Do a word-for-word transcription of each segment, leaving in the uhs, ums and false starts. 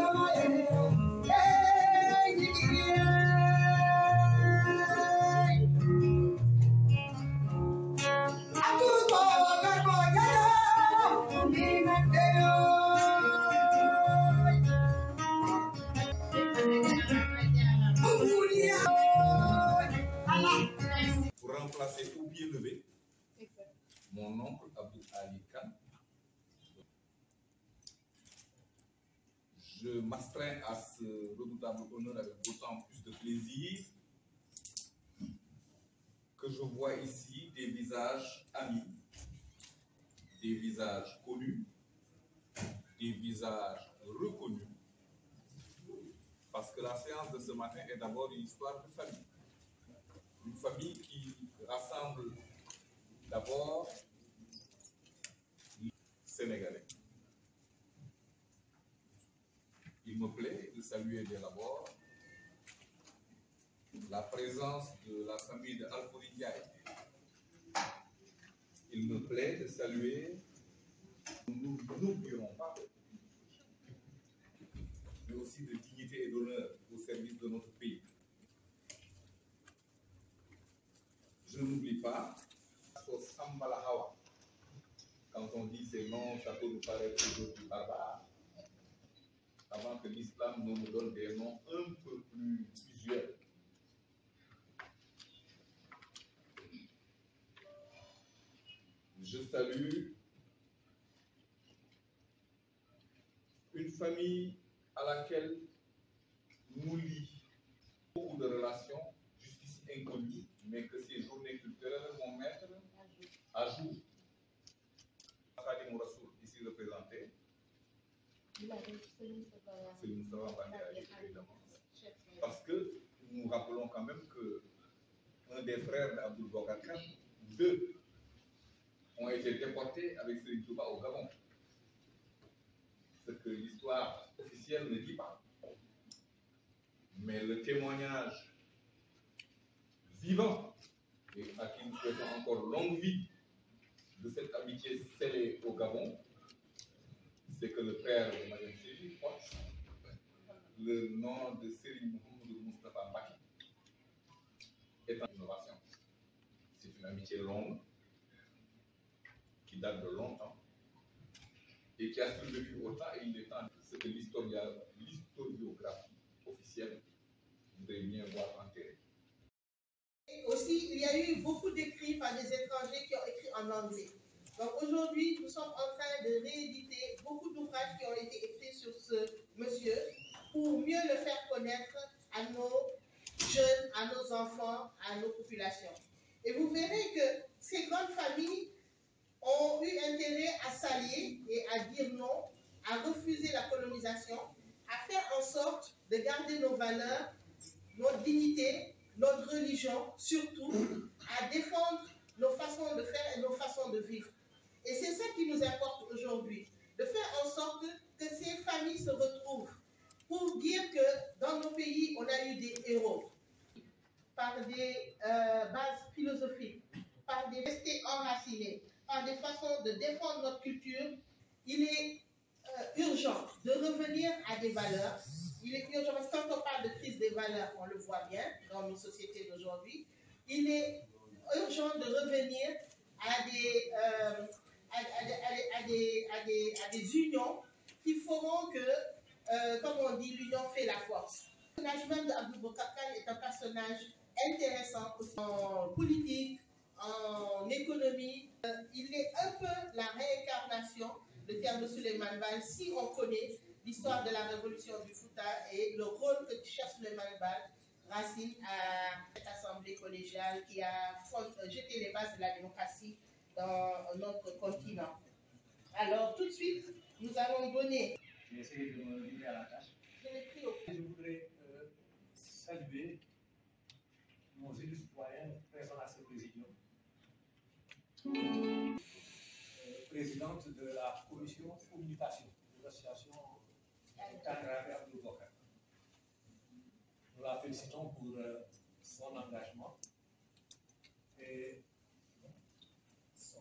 Pour remplacer ou bien lever mon oncle Abdou Ali Khan, je m'astreins à ce redoutable honneur avec d'autant plus de plaisir que je vois ici des visages amis, des visages connus, des visages reconnus, parce que la séance de ce matin est d'abord une histoire de famille. Une famille qui rassemble d'abord les Sénégalais. Il me plaît de saluer dès d'abord la présence de la famille de Albouri Ndiaye. Il me plaît de saluer, nous n'oublierons pas, mais aussi de dignité et d'honneur au service de notre pays. Je n'oublie pas Sambala Hawa. Quand on dit ces noms, ça peut nous paraître aujourd'hui barbare. Avant que l'islam nous donne des noms un peu plus usuels. Je salue une famille à laquelle nous lie beaucoup de relations jusqu'ici inconnues, mais que ces journées culturelles vont mettre à jour. Khadim Rassoul, ici représenté. C'est Moustapha Bandé, évidemment. Parce que nous rappelons quand même que un des frères d'Abdou Boubacar Kane, deux, ont été déportés avec Serigne Touba au Gabon. Ce que l'histoire officielle ne dit pas. Mais le témoignage vivant, et à qui nous souhaitons encore longue vie, de cette amitié scellée au Gabon, c'est que le père de Mme Séji porte le nom de Serigne Mouhamadou Moustapha Mbaki est en innovation. C'est une amitié longue, qui date de longtemps, et qui a survécu au temps, et il est temps, ce que l'historiographie officielle voudrait bien voir enterré. Aussi, il y a eu beaucoup d'écrits par des étrangers qui ont écrit en anglais. Donc aujourd'hui, nous sommes en train de rééditer beaucoup d'ouvrages qui ont été écrits sur ce monsieur pour mieux le faire connaître à nos jeunes, à nos enfants, à nos populations. Et vous verrez que ces grandes familles ont eu intérêt à s'allier et à dire non, à refuser la colonisation, à faire en sorte de garder nos valeurs, notre dignité, notre religion, surtout, à défendre nos façons de faire et nos façons de vivre. Et c'est ça qui nous importe aujourd'hui, de faire en sorte que ces familles se retrouvent pour dire que dans nos pays, on a eu des héros, par des euh, bases philosophiques, par des restés enracinés, par des façons de défendre notre culture. Il est euh, urgent de revenir à des valeurs. Il est urgent, parce que quand on parle de crise des valeurs, on le voit bien dans nos sociétés d'aujourd'hui. Il est urgent de revenir à des, euh, à, à, à, à, des, à, des, à des unions qui feront que, euh, comme on dit, l'union fait la force. Le personnage même d'Abdou Boubacar Kane est un personnage intéressant aussi en politique, en économie. Euh, il est un peu la réincarnation de Thierno Souleymane Baal si on connaît l'histoire de la révolution du Fouta et le rôle que Cheikh Souleymane Baal, Racine, à cette assemblée collégiale qui a jeté les bases de la démocratie dans notre continent. Alors tout de suite, nous allons donner... J'ai essayé de me livrer à la tâche. Je l'ai pris au... Je voudrais euh, saluer nos élus citoyens présents à ce présidium. Euh, présidente de la commission communication de l'association Kangaré Abdou Boubacar. Nous la félicitons pour euh, son engagement et son,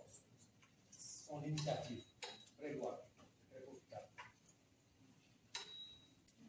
son initiative très louable, très profitable.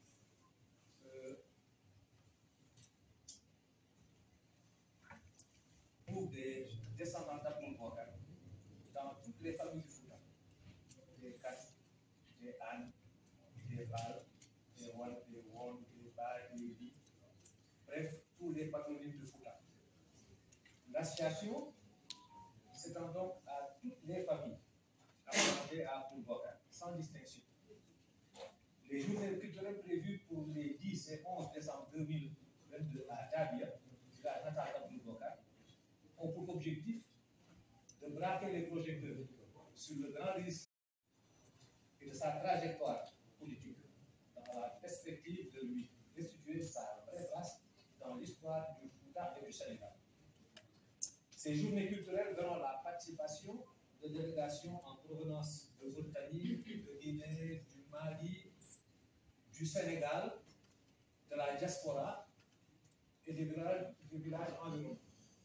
descendants d'Abdoul Bokar dans toutes les familles du Fouta, des Kass, des Anne, des Val, des Wan, des Won, des Ba, des Li, bref, tous les patronymes du Fouta. L'association s'étend donc à toutes les familles apparentées à Abdoul Bokar, sans distinction. Les journées culturelles prévues pour les dix et onze décembre deux mille vingt-deux à Tabia, la natale d'Abdoul Bokar, ont pour objectif de braquer les projecteurs sur le grand risque et de sa trajectoire politique dans la perspective de lui restituer sa vraie place dans l'histoire du Fouta et du Sénégal. Ces journées culturelles verront la participation de délégations en provenance de Mauritanie, de Guinée, du Mali, du Sénégal, de la diaspora et des villages, des villages environnants.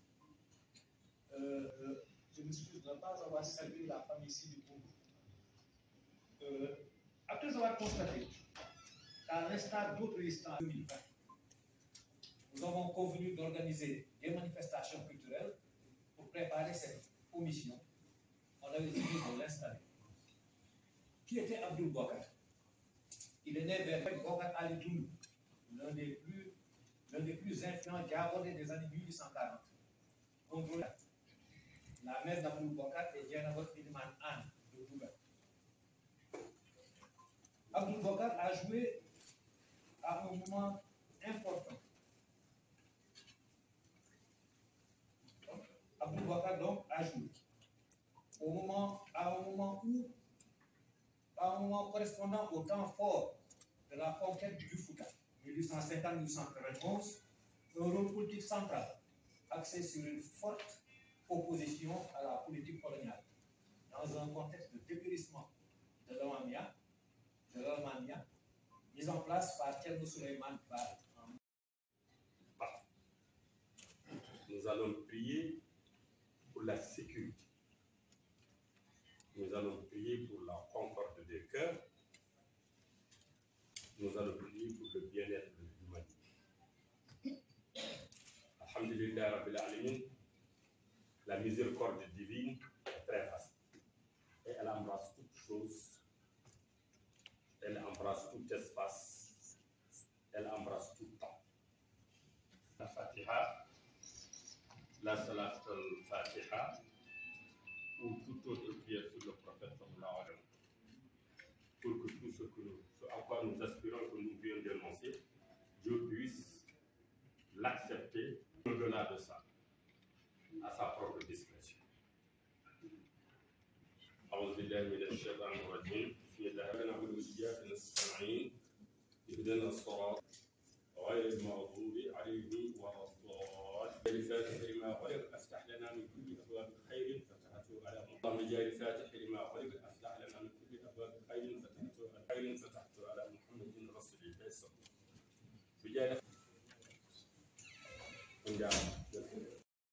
Euh, euh, je m'excuse de ne pas avoir salué la famille ici du Congo. Euh, après avoir constaté qu'à l'instar d'autres listes en deux mille vingt, nous avons convenu d'organiser des manifestations culturelles pour préparer cette commission. On avait décidé de l'installer. Qui était Abdoul Bokar? Il est né vers Bokar Ali Doulou, l'un des plus, l'un des plus influents diabolés des années mille huit cent quarante. Contrôlé. La mère d'Abdoul Bokar est Dieynaba Iliman Anne de Bouga. Abdoul Bokar a joué à un moment important. Abdoul Bokar donc a joué au moment, à un moment où, à un moment correspondant au temps fort de la conquête du Fouta, mille huit cent cinquante à mille huit cent quatre-vingt-onze, un rôle politique central axé sur une forte opposition à la politique coloniale, dans un contexte de dépérissement de l'Omamia, de l'Omamia, mise en place par Thierno Souleymane Baal. Nous allons prier pour la sécurité. Nous allons prier pour la concorde des cœurs. Nous allons prier pour le bien-être de l'humanité. Alhamdulillah Rabbil Alamin, la miséricorde divine est très vaste. Et elle embrasse toute chose. Elle embrasse tout espace. Elle embrasse tout temps. La Fatiha, la Salat al-Fatiha, ou toute autre prière sur le prophète sallallahu alayhi wa sallam, pour que tout ce, que nous, ce à quoi nous aspirons, que nous vient d'énoncer, Dieu puisse l'accepter au-delà de ça, à sa propre discrétion. أعوذ بالله من الشيطان الرجيم بسم الله نعبد وإياك نستعين اهدنا الصراط غير المغضوب عليهم ولا الضالين الفاتح لما غلق افتح لنا من كل أبواب خير فتحته على اللهم جاء الفاتح لما غلق افتح لنا من كل أبواب خير فتحته على خير فتحته على محمد رسول الله صلى الله عليه وسلم.